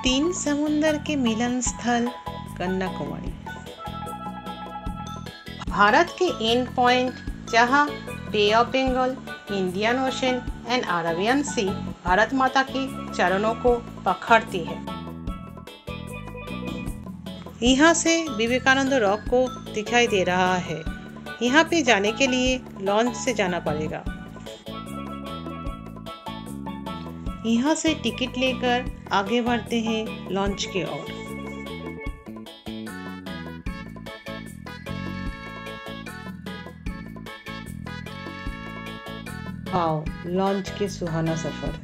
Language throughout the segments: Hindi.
तीन समुंदर के मिलन स्थल कन्याकुमारी। भारत के एंड पॉइंट जहां bay of Bengal, Indian Ocean and Arabian Sea Bharat Mata के चरणों को पकड़ती है। यहाँ से विवेकानंद रॉक को दिखाई दे रहा है। यहाँ पे जाने के लिए लॉन्च से जाना पड़ेगा। यहाँ से टिकट लेकर आगे बढ़ते हैं लॉन्च की ओर। आओ लॉन्च के सुहाना सफर।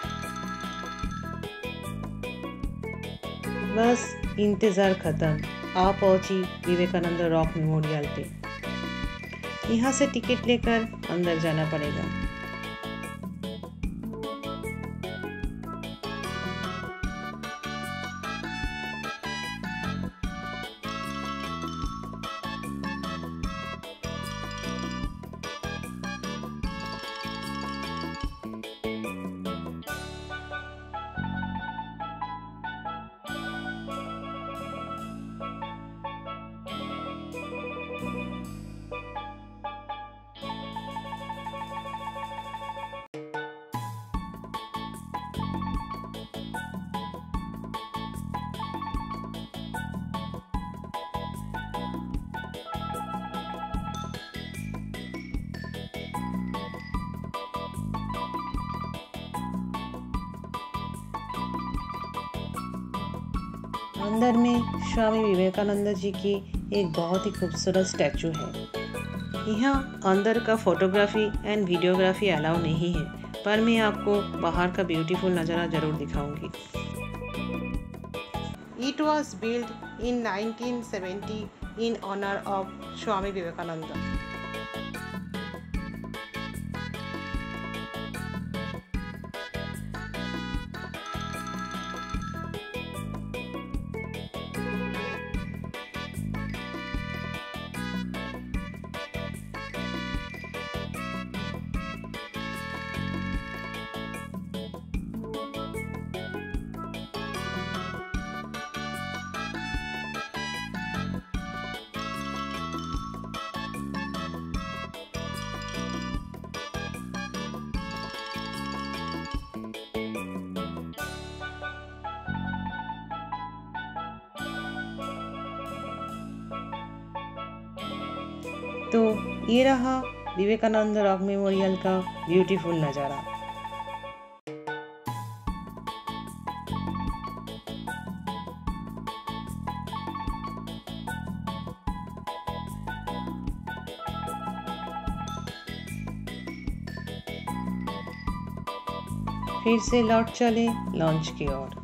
बस इंतजार खत्म, आ पहुंची विवेकानंद रॉक मेमोरियल पे। यहाँ से टिकट लेकर अंदर जाना पड़ेगा। अंदर में स्वामी विवेकानंद जी की एक बहुत ही खूबसूरत स्टैचू है। यहाँ अंदर का फोटोग्राफी एंड वीडियोग्राफी अलाउ नहीं है, पर मैं आपको बाहर का ब्यूटीफुल नज़ारा जरूर दिखाऊंगी। It was built in 1970 in honor of Swami Vivekananda. तो ये रहा विवेकानंद रॉक मेमोरियल का ब्यूटीफुल नज़ारा। फिर से लौट चले लॉन्च की ओर।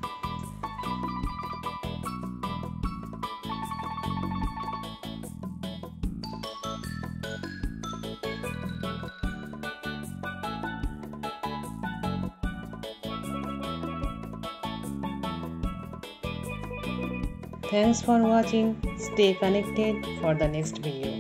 Thanks for watching. Stay connected for the next video.